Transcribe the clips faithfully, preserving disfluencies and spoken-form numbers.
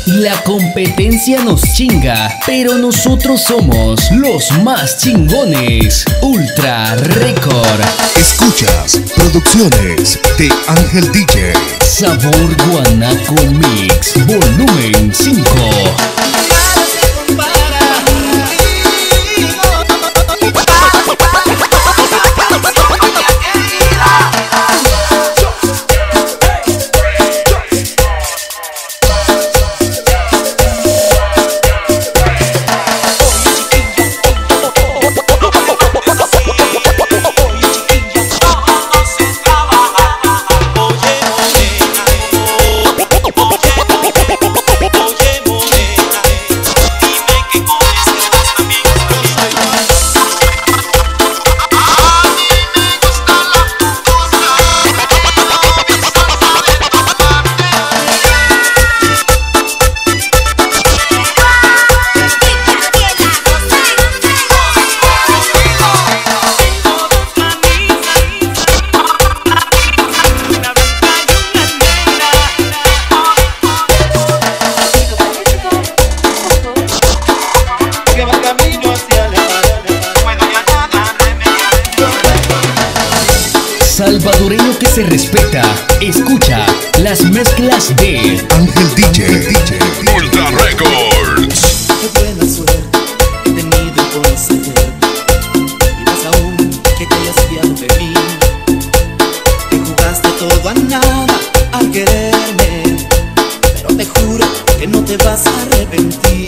La competencia nos chinga, pero nosotros somos los más chingones. Ultra Record. Escuchas producciones de Ángel D J. Sabor Guanaco Mix, volumen cinco. Salvadoreño que se respeta, escucha las mezclas de Ángel D J. Ultra Records. Qué buena suerte he tenido en conocerte, y más aún que te hayas fiado de mí. Te jugaste todo a nada al quererme, pero te juro que no te vas a arrepentir.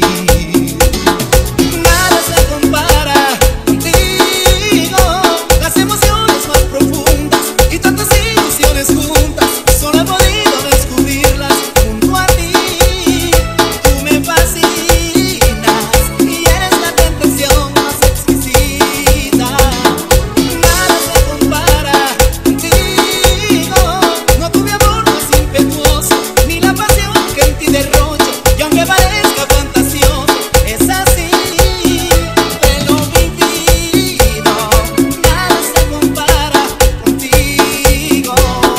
Nada se compara contigo, las emociones más profundas y tantas ilusiones juntas, solo he podido descubrirlas junto a ti. Tú me fascinas y eres la tentación más exquisita. Nada se compara contigo, no, tu mi amor no es impetuoso, ni la pasión que en ti derrocho, y aunque parezca fantasioso, es así, te lo vivido. Nada se compara contigo.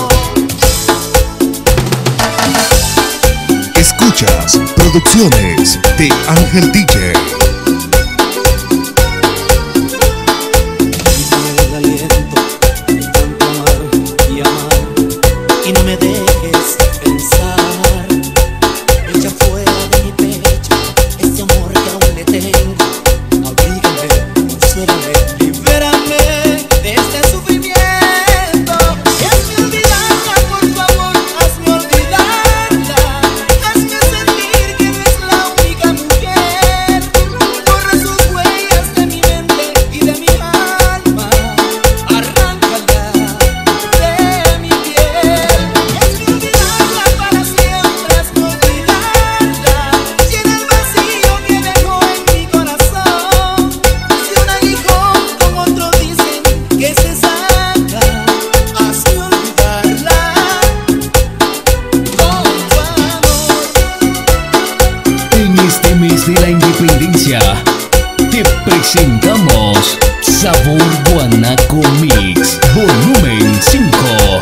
Escuchas producciones de Ángel D J. Quítame el aliento de tanto amar y amar, y no me dejes pensar. Echa fuera de mi pecho ese amor que aún le tengo. Abrígame, consuélame, libérame de este sufrimiento. Y hazme olvidarla, por favor, hazme olvidarla. Hazme sentir que no es la única mujer. Borra sus huellas de mi mente y de mi alma. Arráncala de mi piel. Y hazme olvidarla para siempre, hazme olvidarla. Llena el vacío que dejó en mi corazón. Si un aguijón con otro dicen que se saca, hazme olvidarla con tu amor. En este mes de la independencia te presentamos Sabor Guanaco Mix, volumen cinco.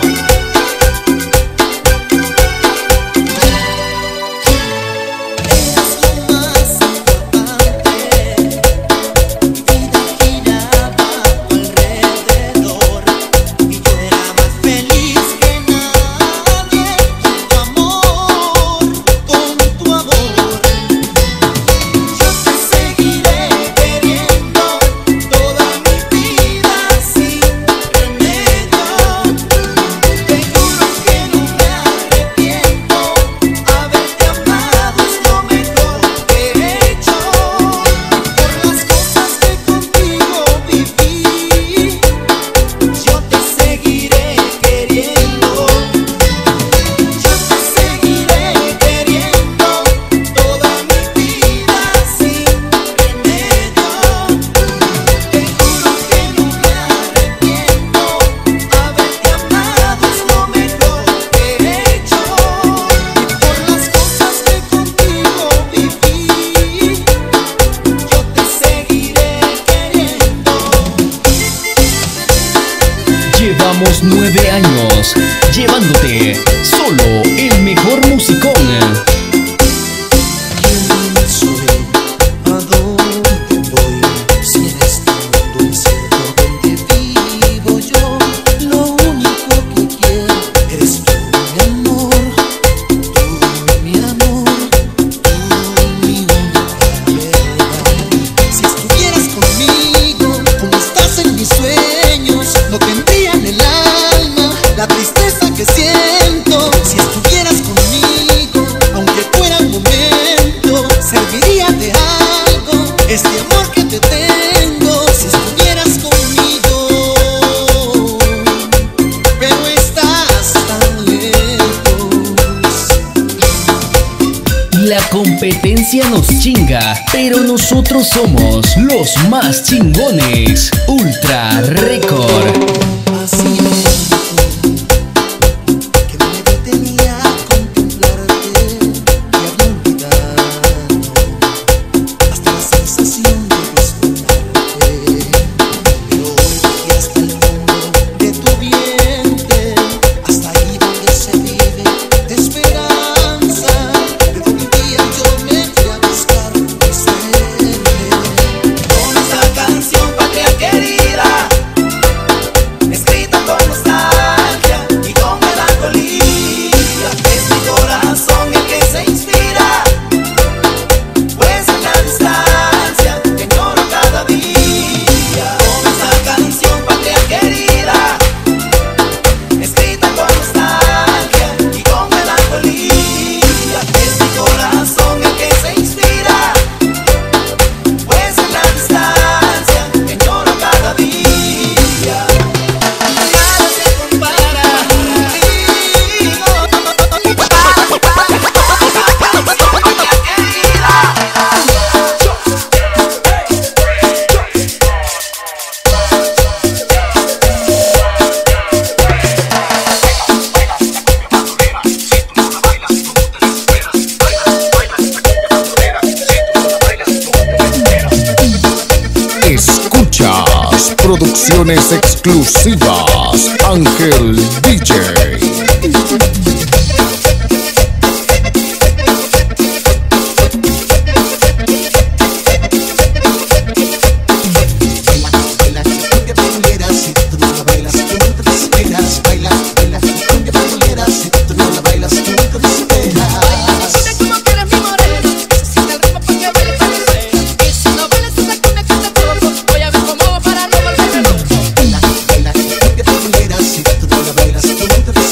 Eras lo más importante, mi vida giraba a tu alrededor, y yo era más feliz que nadie con tu amor, con tu amor. Yo te seguiré queriendo toda mi vida sin remedio. Te juro que no me arrepiento, haberte amado es lo mejor que he hecho. Por las cosas que contigo viví, yo te seguiré queriendo. Yo te seguiré queriendo toda mi vida sin remedio. Te juro que no me arrepiento, haberte amado es lo mejor que he hecho. Por las cosas que contigo viví, yo te seguiré queriendo. Llevamos nueve años llevándote solo el mejor musicón. La competencia nos chinga, pero nosotros somos los más chingones. Ultra Record. Así es, que me detenía a contemplarte y a olvidar hasta la sensación de disfrutarte. Pero hoy que hasta el fondo de tu vientre, hasta ahí donde se vive de esperanza, de donde un día yo me fui a buscar mi suerte. Con esta canción, patria querida, escrita con nostalgia y con melancolía, es mi corazón el que se inspira, pues en la distancia te añoro cada día. Con esta canción, patria querida, escrita con nostalgia y con melancolía, es mi corazón el que se inspira, pues en la distancia te añoro cada día. Nada se compara contigo. Escuchas producciones exclusivas Ángel D J. Baila, baila, cumbia bandolera, si tú no la bailas, tú no te desesperas. Baila, baila, cumbia bandolera, si tú no la bailas, tú no te desesperas. Como que eres mi morena, necesita el ritmo para que baile parecer. Y si no bailas esa cumbia que te toco, voy a ver cómo hago para no volverme loco. Baila, baila, cumbia bandolera, si tú no la bailas, tú no te desesperas.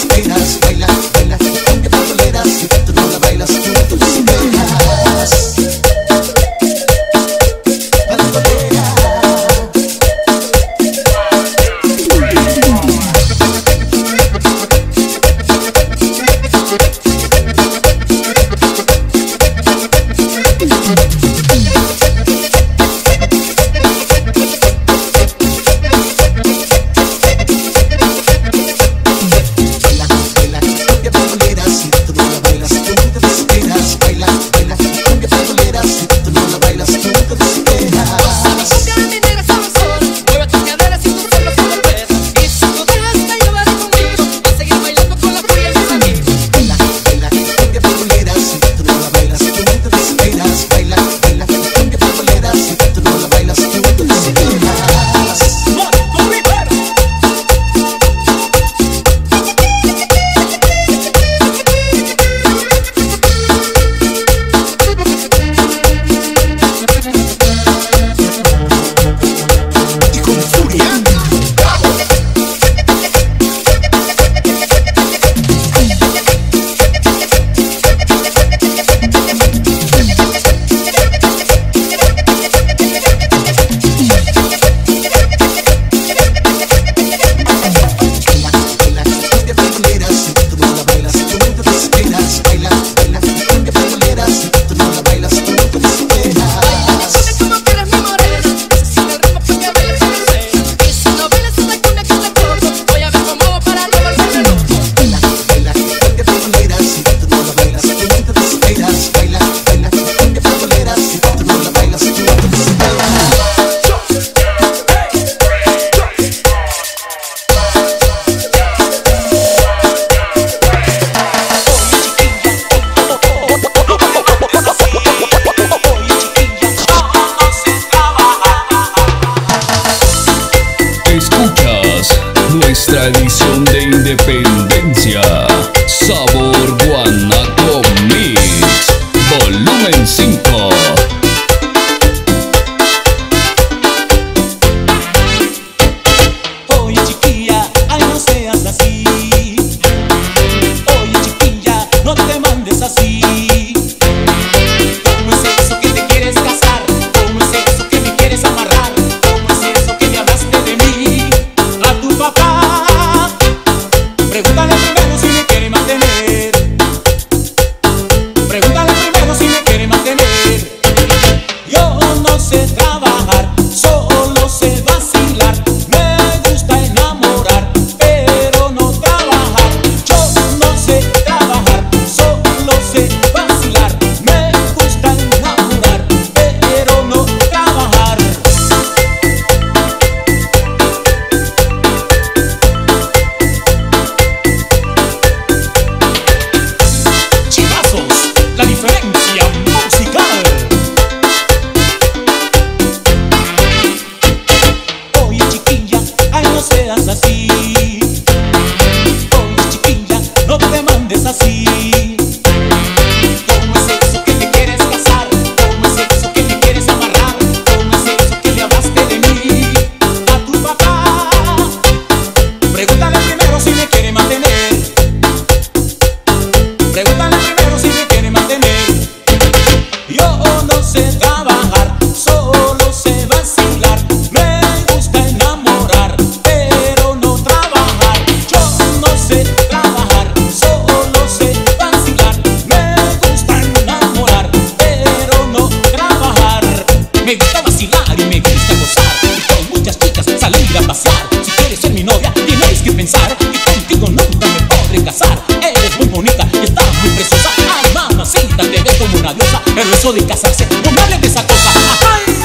como una diosa, pero eso de casarse, no me hables de esa cosa. ¡Ay!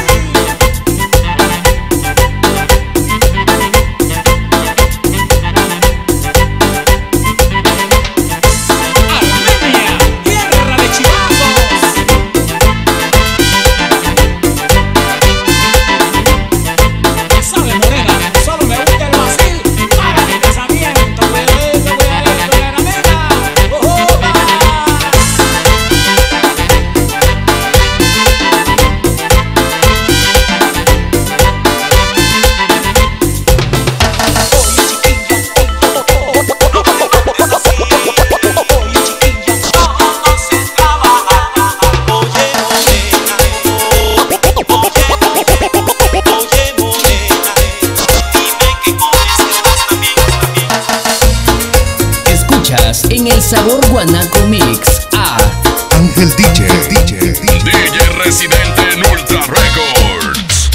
En el Sabor Guanaco Mix a Ángel D J, D J, D J. D J residente en Ultra Records.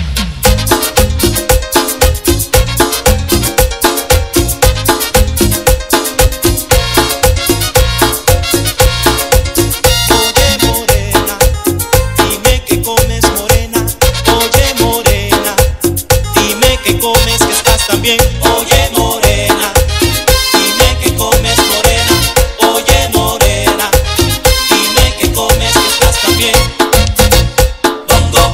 Oye morena, dime que comes morena. Oye morena, dime que comes que estás tan bien. Oye morena, dime que comes morena. Oye morena, dime que comes que estás tan bien. Bongo,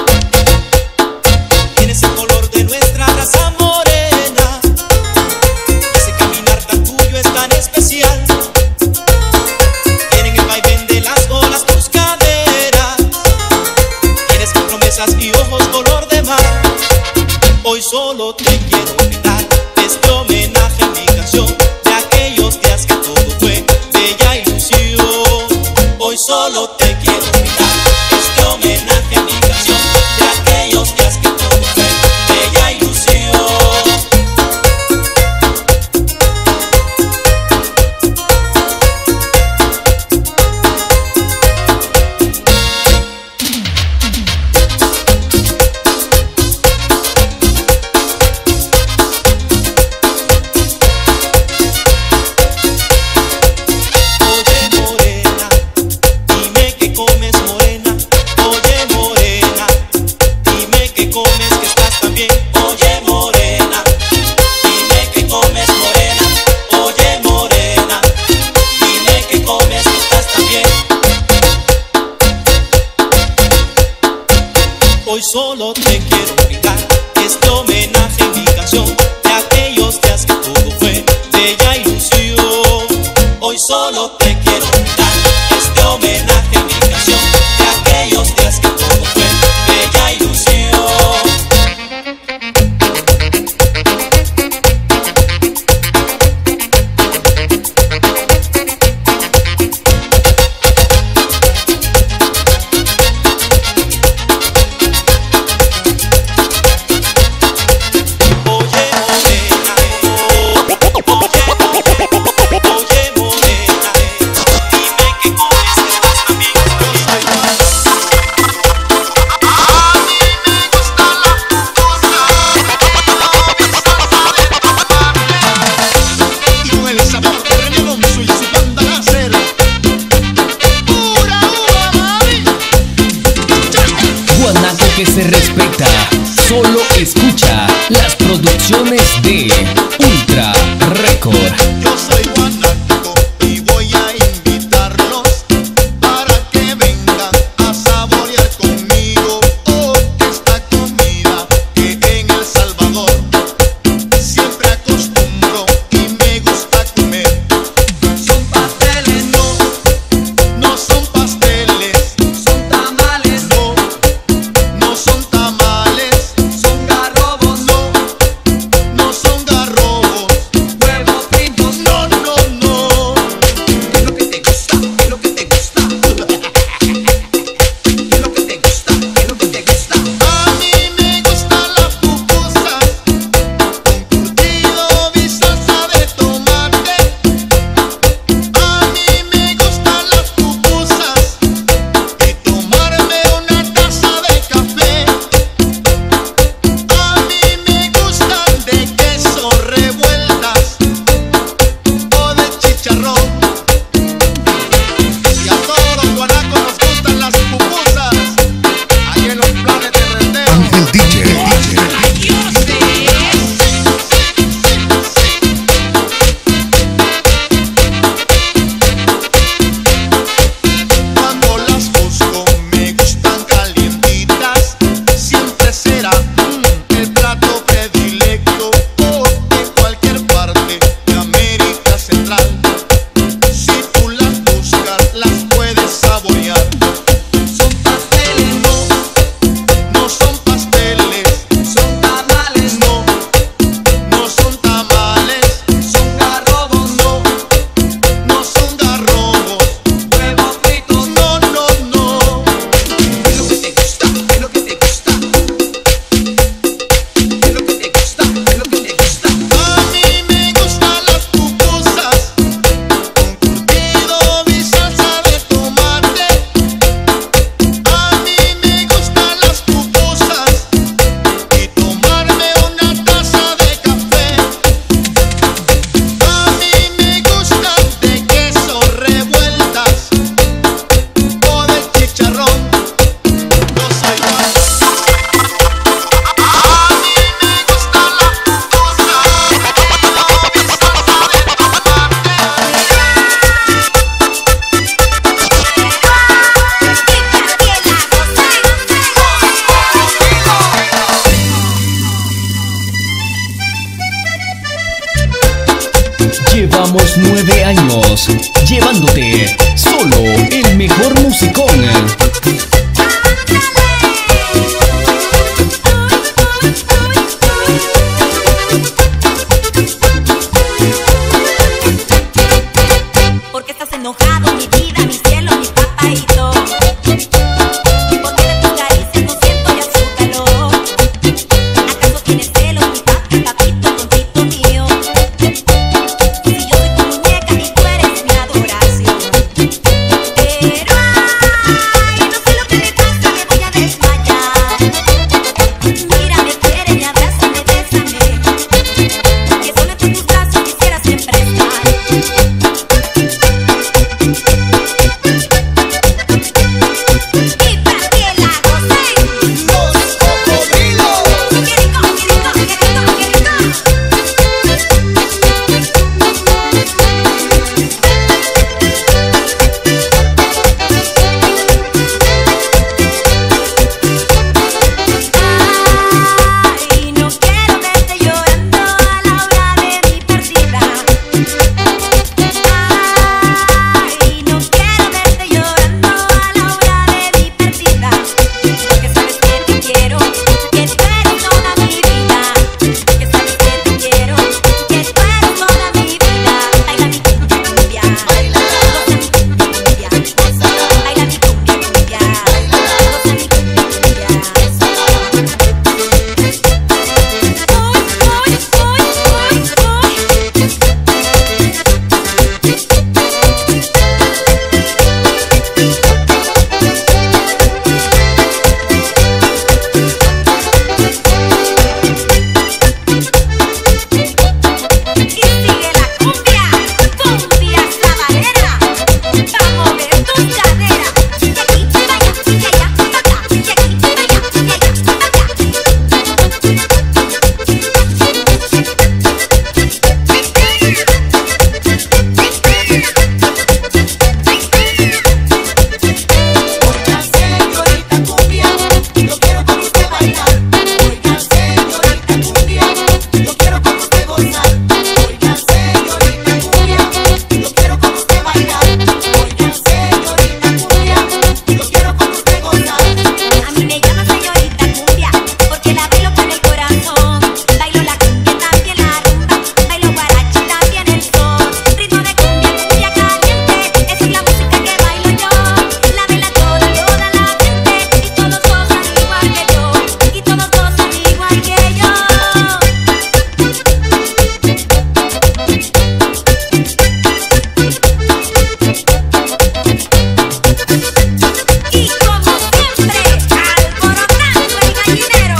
tienes el color de nuestra raza morena. Ese caminar tan tuyo es tan especial. Tienen el vaivén de las olas tus caderas. Tienes promesas y ojos color de mar. Hoy solo te quiero brindar este homenaje a mi canción de aquellos días que todo fue bella ilusión. Hoy solo te quiero brindar este homenaje a mi canción de aquellos días que todo fue bella ilusión. Oye morena, dime que comes morena. Oye morena, dime que comes que estás tan bien. Oye morena, dime que comes morena. Oye morena, dime que comes que estás tan bien. Hoy solo te quiero brindar este homenaje en mi canción de aquellos días que todo fue bella ilusión. Hoy solo te quiero brindar este homenaje en mi canción de aquellos días que todo fue bella ilusión. Oye morena, oye morena, dime que comes que estás tan bien. A mí me gusta la pupusa y con el sabor de René Alonso y su banda láser. Pura uva, mami. Guanaco que se respeta. Solo escucha las producciones de Ultra Record. Yo soy guanaco y voy a invitarlos para que vengan a saborear conmigo oh, esta comida que en El Salvador siempre acostumbro y me gusta comer. Son pasteles, no, no son pasteles, son tamales, no, no son tamales, son garrobos, no, no son garrobos, huevos fritos, Records, llevándote solo el mejor musicón. Porque estás enojado, mi vida, mi cielo, mi papaito. Porque de tus caricias no siento ya su calor. ¿Acaso tienes celos, mi papi, papito, tontito mío? Si yo soy tu muñeca y tú eres mi adoración. Pero ay, no sé lo que me pasa, me voy a desmayar. Mírame, quiéreme, abrázame, bésame. Que solo entre tus brazos quisiera siempre estar. Ay, no quiero verte llorando a la hora de mi partida. Ay, no quiero verte llorando a la hora de mi partida. Porque sabes bien que quiero, que tú eres toda mi vida. Que sabes bien que quiero, que tú eres toda mi vida. Baila mi cumbia, cumbia. Baila mi cumbia, cumbia. Baila mi cumbia, cumbia. Goza mi cumbia, cumbia. Y sigue la cumbia, cumbia sabanera. Vamos a ver tus caderas. Y aquí, y allá, y allá, y acá. Y aquí, y allá, y allá, y acá. Oiga, señorita cumbia, yo quiero con usted bailar. Oiga, señorita cumbia, yo quiero con usted gozar. Oiga, señorita cumbia, yo quiero con usted bailar. Oiga, señorita cumbia, yo quiero con usted gozar. A mí me llama señorita cumbia, porque la bailo con el corazón. Bailo la cumbia, también la rumba. Bailo guarachi, también el son. Ritmo de cumbia, cumbia caliente. Esa es la música que bailo yo. La baila toda, toda la gente. Y todos gozan igual que yo. Y todos gozan igual que yo. Y como siempre, alborotando el gallinero.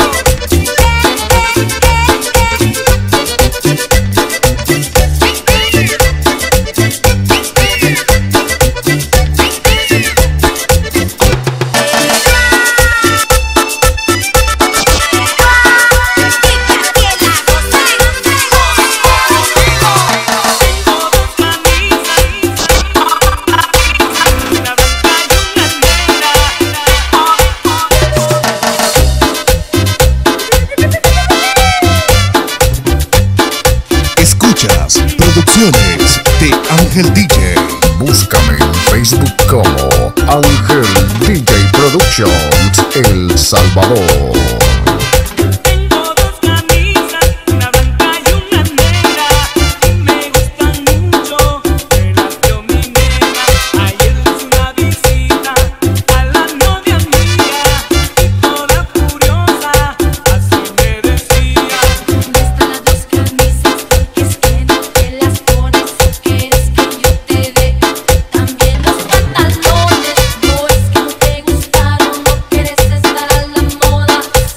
Escuchas Producciones de Ángel D J. Búscame en Facebook como Ángel D J Productions El Salvador. Tengo dos camisas, una blanca y una negra. Me gustan mucho, me las dio mi nena. Ayer le hice una visita a la novia mía y toda furiosa así me decía. ¿Dónde están las dos camisas? Es que no te las pones. ¿Quieres que yo te dé también los pantalones? ¿O es que no te gustaron? ¿No quieres estar a la moda?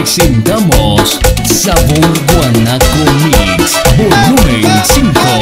presentamos Sabor Guanaco Mix Volumen cinco.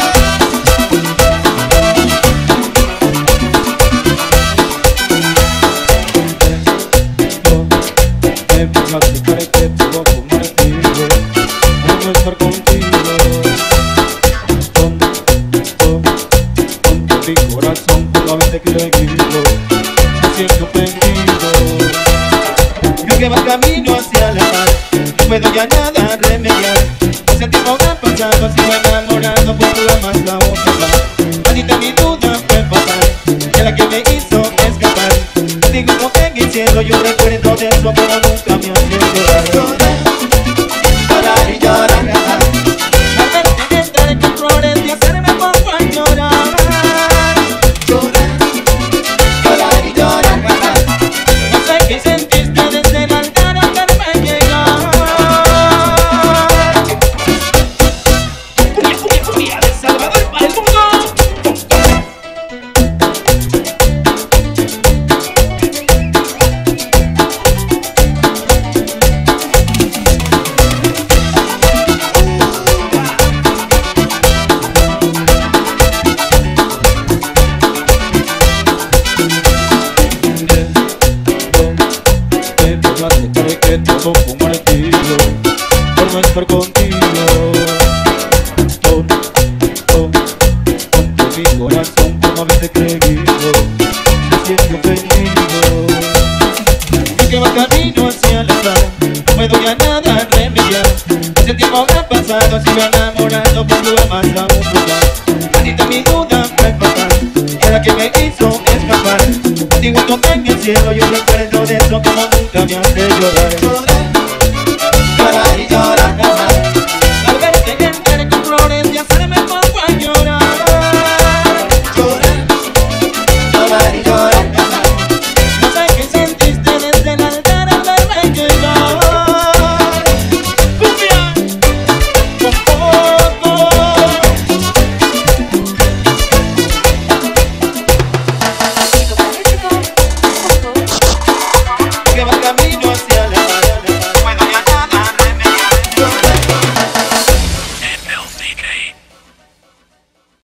Que va camino hacia la paz, no puedo ya nada remediar. Ese tiempo ha pasado, sigo enamorado por tu más la otra. Maldita mi duda fue fatal, que la que me hizo escapar. Digo lo que en el cielo, yo recuerdo de eso, pero nunca me hace llorar. Llorar y llorar, al verte entrar con flores y hacerme pongo a llorar. Llorar, llorar y llorar, no sé qué sentiste desde el altar al verme llegar. Cumbia, cumbia, cumbia de Salvador para el mundo. Que te pongo un martillo por no estar contigo. Con, con, con mi corazón por no haberte creído, me siento ofendido. Y que va camino hacia la paz, no puedo ya nada remediar. Ese tiempo ha pasado, sigo enamorado por tu más la otra. Maldita mi duda fue fatal, que la que me hizo escapar. Digo esto que en el cielo, yo recuerdo de eso como nunca me hace llorar. Llorar y llorar,